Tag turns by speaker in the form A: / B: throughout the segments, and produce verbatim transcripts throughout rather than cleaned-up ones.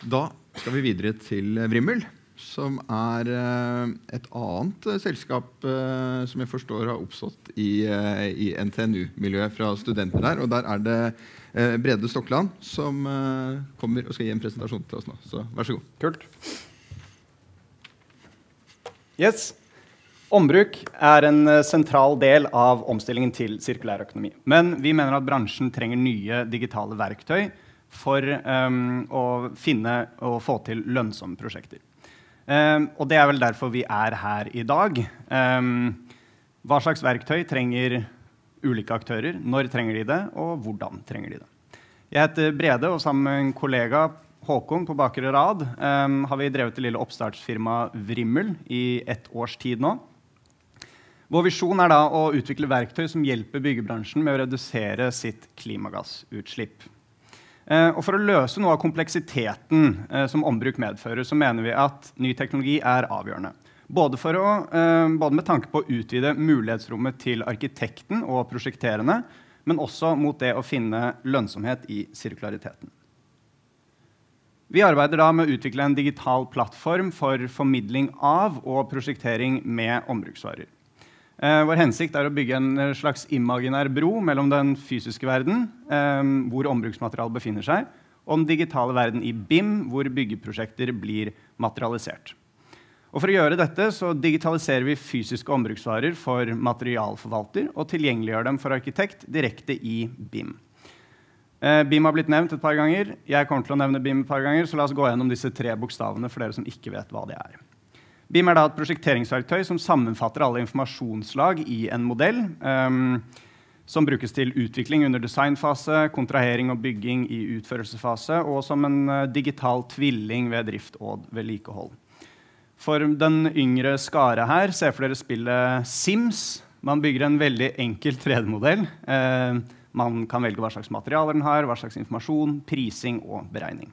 A: Da skal vi videre til Vrimmel, som er et annet selskap som jeg forstår har oppstått i, i N T N U-miljøet fra studenter der. Og der er det Brede Stokland som kommer og skal gi en presentasjon til oss nå. Så vær så god.
B: Kult. Yes. Ombruk er en sentral del av omstillingen til sirkulær økonomi. Men vi mener at bransjen trenger nye digitale verktøy for um, å finne og få til lønnsomme prosjekter. Um, og det er vel derfor vi er her i dag. Um, hva slags verktøy trenger ulike aktører? Når trenger de det, og hvordan trenger de det? Jeg heter Brede, og sammen med en kollega, Håkon, på bakre rad, um, har vi drevet det lille oppstartsfirma Vrimmel i ett års tid nå. Vår visjon er da å utvikle verktøy som hjelper byggebransjen med å redusere sitt klimagassutslipp. Uh, og for å løse noe av kompleksiteten uh, som ombruk medfører, så mener vi at ny teknologi er avgjørende. Både, for å, uh, både med tanke på å utvide mulighetsrommet til arkitekten og prosjekterende, men også mot det å finne lønnsomhet i sirkulariteten. Vi arbeider da med å utvikle en digital plattform for formidling av og prosjektering med ombruksvarer. Uh, vår hensikt er å bygge en slags imaginær bro mellom den fysiske verden, um, hvor ombruksmateriale befinner seg, og den digitale verden i B I M, hvor byggeprosjekter blir materialisert. Og for å gjøre dette så digitaliserer vi fysiske ombruksvarer for materialforvalter og tilgjengeliggjør dem for arkitekt direkte i B I M. Uh, B I M har blitt nevnt et par ganger. Jeg kommer til å nevne B I M et par ganger, så la oss gå gjennom disse tre bokstavene for dere som ikke vet hva det er. B I M er da et prosjekteringsverktøy som sammenfatter alle informasjonslag i en modell, um, som brukes til utvikling under designfase, kontrahering og bygging i utførelsesfase, og som en uh, digital tvilling ved drift og vedlikehold. For den yngre skare her, se for dere spillet Sims. Man bygger en veldig enkel tre D-modell. Uh, man kan velge hva slags materialer den har, hva slags informasjon, prising og beregning.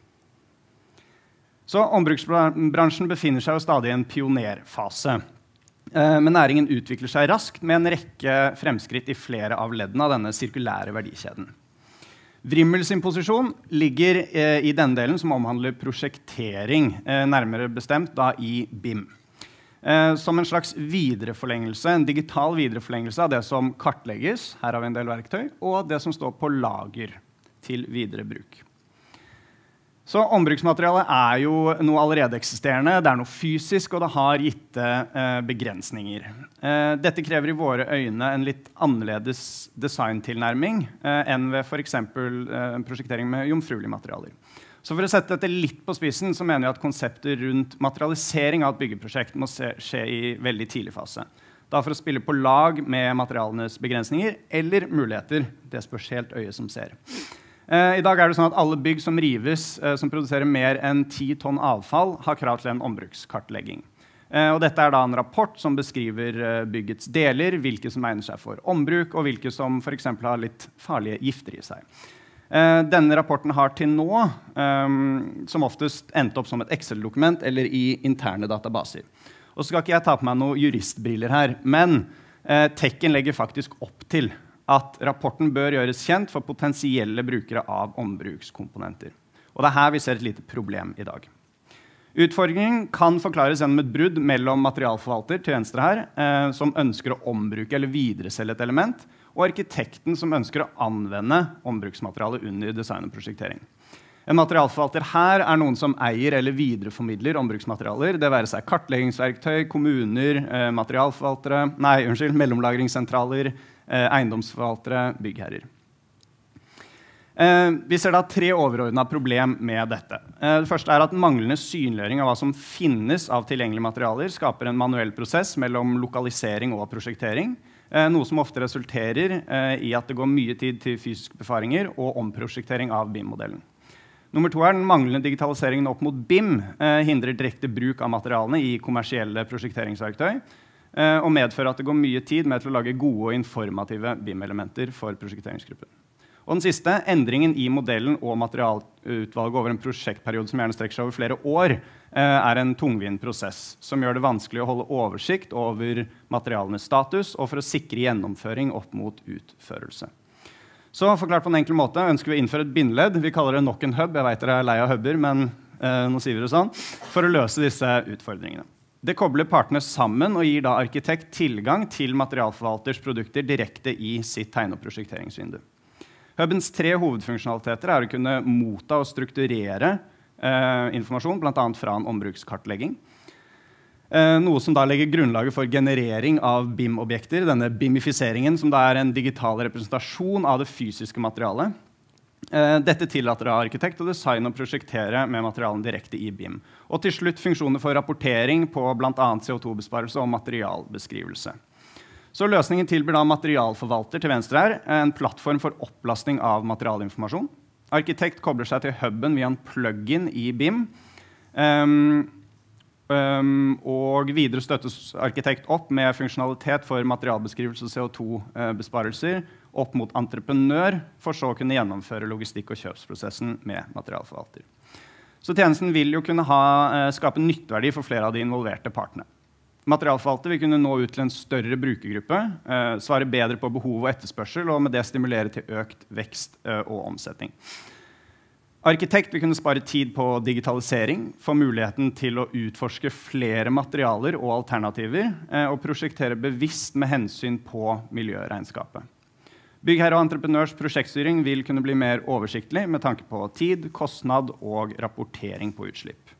B: Så ombruksbransjen befinner seg jo stadig i en pionerfase. Men næringen utvikler seg raskt med en rekke fremskritt i flere av leddene av denne sirkulære verdikjeden. Vrimmel sin posisjon ligger i denne delen som omhandler prosjektering, nærmere bestemt da i B I M. Som en slags videreforlengelse, en digital videreforlengelse av det som kartlegges, her har vi en del verktøy, og det som står på lager til videre bruk. Så ombruksmaterialet er jo noe allerede eksisterende, det er noe fysisk, og det har gitte eh, begrensninger. Eh, dette krever i våre øyne en litt annerledes designtilnærming eh, enn ved for eksempel eh, prosjektering med jomfruelige materialer. Så for å sette dette litt på spissen, så mener jeg at konseptet rundt materialisering av et byggeprosjekt må se, skje i veldig tidlig fase. Da for å spille på lag med materialenes begrensninger eller muligheter, det spørs helt øye som ser. I dag er det sånn at alle bygg som rives, som produserer mer enn ti tonn avfall, har krav til en ombrukskartlegging. Og dette er da en rapport som beskriver byggets deler, hvilke som egner seg for ombruk, og hvilke som for eksempel har litt farlige gifter i seg. Denne rapporten har til nå, som oftest, endt opp som et Excel-dokument eller i interne databaser. Og så skal ikke jeg ta på meg noen juristbriller her, men Tekken legger faktisk opp til at rapporten bør gjøres kjent for potensielle brukere av ombrukskomponenter. Og det er her vi ser et lite problem i dag. Utfordringen kan forklares gjennom et brudd mellom materialforvalter til venstre her, eh, som ønsker å ombruke eller videreselge et element, og arkitekten som ønsker å anvende ombruksmaterialet under design og prosjektering. En materialforvalter her er noen som eier eller videreformidler ombruksmaterialer, det være seg kartleggingsverktøy, kommuner, eh, materialforvaltere, nei, unnskyld, mellomlagringssentraler, eiendomsforvaltere, byggherrer. Vi ser da tre overordnede problem med dette. Det første er at manglende synliggjøring av hva som finnes av tilgjengelige materialer skaper en manuell prosess mellom lokalisering og prosjektering, noe som ofte resulterer i at det går mye tid til fysiske befaringer og omprosjektering av B I M-modellen. Nummer to er den manglende digitaliseringen opp mot B I M hindrer direkte bruk av materialene i kommersielle prosjekteringsverktøy, og medfører at det går mye tid med til å lage gode og informative B I M-elementer for prosjekteringsgruppen. Og den siste, endringen i modellen og materialutvalget over en prosjektperiode som gjerne strekker seg over flere år, er en tungvint prosess som gjør det vanskelig å holde oversikt over materialenes status og for å sikre gjennomføring opp mot utførelse. Så forklart på en enkel måte ønsker vi å innføre et bindeledd. Vi kaller det nok en hub. Jeg vet dere er lei av hubber, men eh, nå sier vi det sånn. For å løse disse utfordringene. Det kobler partene sammen og gir da arkitekt tilgang til materialforvalters produkter direkte i sitt tegne- og prosjekteringsvindu. Hubens tre hovedfunksjonaliteter er å kunne motta og strukturere eh, informasjon, blant annet fra en ombrukskartlegging. Eh, noe som da legger grunnlaget for generering av B I M-objekter, denne BIMifiseringen, som da er en digital representasjon av det fysiske materialet. Eh, dette tillater da arkitekt og design å prosjektere med materialen direkte i B I M. Og til slutt funksjoner for rapportering på blant annet C O to besparelse og materialbeskrivelse. Så løsningen tilbyr da materialforvalter til venstre her, en plattform for opplasting av materialinformasjon. Arkitekt kobler seg til huben via en plugin i B I M. Um, Um, og videre støttes arkitekt opp med funksjonalitet for materialbeskrivelse og C O to besparelser opp mot entreprenør, for så å kunne gjennomføre logistikk- og kjøpsprosessen med materialforvalter. Så tjenesten vil jo kunne ha, uh, skape nytteverdi for flere av de involverte partene. Materialforvalter vil kunne nå ut til en større brukergruppe, uh, svare bedre på behov og etterspørsel, og med det stimulere til økt vekst uh, og omsetning. Arkitekt vil kunne spare tid på digitalisering, få muligheten til å utforske flere materialer og alternativer, eh, og prosjektere bevisst med hensyn på miljøregnskapet. Byggherre og entreprenørs prosjektstyring vil kunne bli mer oversiktlig med tanke på tid, kostnad og rapportering på utslipp.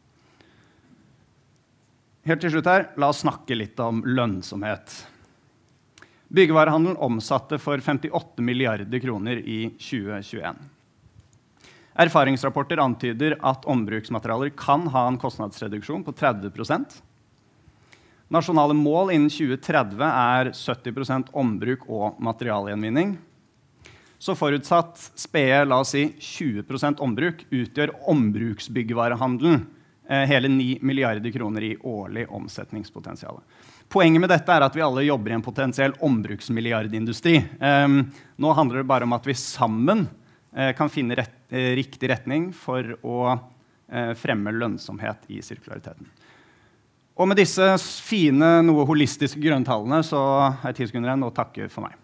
B: Helt til slutt her, la oss snakke litt om lønnsomhet. Byggevarehandelen omsatte for femtiåtte milliarder kroner i tjue tjueen. Erfaringsrapporter antyder at ombruksmaterialer kan ha en kostnadsreduksjon på tretti prosent. Nasjonale mål innen tjue tretti er sytti prosent ombruk og materialgjenvinning. Så forutsatt spede, la oss si, tjue prosent ombruk utgjør ombruksbyggevarehandelen eh, hele ni milliarder kroner i årlig omsetningspotensial. Poenget med dette er at vi alle jobber i en potensiell ombruksmilliardindustri. Eh, nå handler det bare om at vi sammen kan finne rett, eh, riktig retning for å eh, fremme lønnsomhet i sirkulariteten. Og med disse fine, noe holistiske grønntallene så er ti sekunder igjen å takke for meg.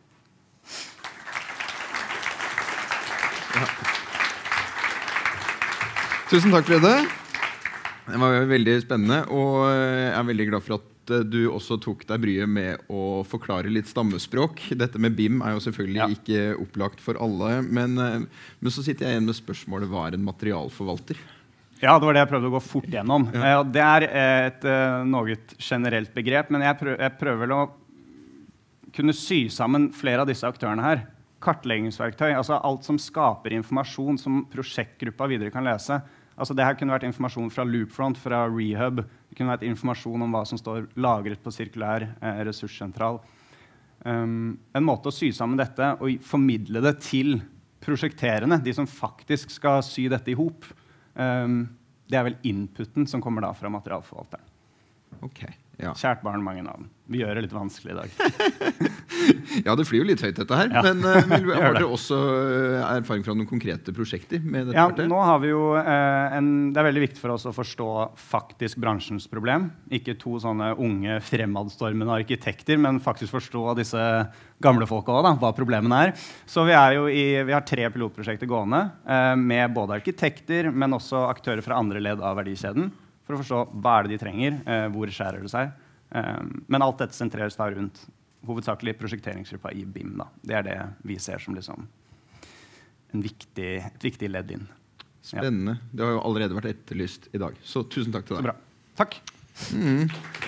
A: Ja. Tusen takk, Frede. Det var veldig spennende, og jeg er veldig glad for at du også tok deg bryet med å forklare litt stammespråk. Dette med B I M er jo selvfølgelig ja. ikke opplagt for alle, men, men så sitter jeg igjen med spørsmålet, hva er en materialforvalter?
B: Ja, det var det jeg prøvde å gå fort gjennom. Ja. Det er et noe generelt begrep, men jeg prøver, jeg prøver å kunne sy sammen flere av disse aktørene her. Kartleggingsverktøy, altså alt som skaper informasjon som prosjektgruppa videre kan lese. Altså det her kunne vært informasjon fra Loopfront, fra Rehub. Det kunne vært informasjon om hva som står lagret på sirkulær eh, ressurssentral. Um, en måte å sy sammen dette og formidle det til prosjekterende, de som faktisk skal sy dette i hop, um, det er vel inputen som kommer da fra materialforvalteren.
A: Ok, ja.
B: Kjært barn, mange navn. Vi gjør det litt vanskelig i dag.
A: Ja, det flyr jo litt høyt dette her, ja. Men uh, har dere også erfaring fra noen konkrete prosjekter med dette?
B: Ja,
A: partet?
B: nå har vi jo uh, en, det er veldig viktig for oss å forstå faktisk bransjens problem. Ikke to sånne unge fremadstormende arkitekter, men faktisk forstå disse gamle folka også, da, hva problemene er. Så vi, er jo i, vi har tre pilotprosjekter gående uh, med både arkitekter, men også aktører fra andre ledd av verdikjeden, for å forstå hva er det de trenger, uh, hvor skjærer det seg. Um, men alt dette sentreres da rundt hovedsakelig prosjekteringsgruppa i B I M. Da. Det er det vi ser som liksom en viktig, et viktig ledd inn.
A: Spennende. Det har jo allerede vært etterlyst i dag. Så tusen takk til deg.
B: Så bra. Takk.
A: Mm.